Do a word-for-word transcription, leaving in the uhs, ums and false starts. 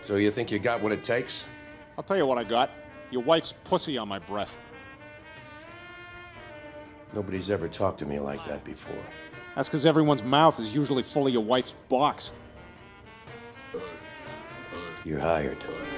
So you think you got what it takes? I'll tell you what I got. Your wife's pussy on my breath. Nobody's ever talked to me like that before. That's because everyone's mouth is usually full of your wife's box. You're hired.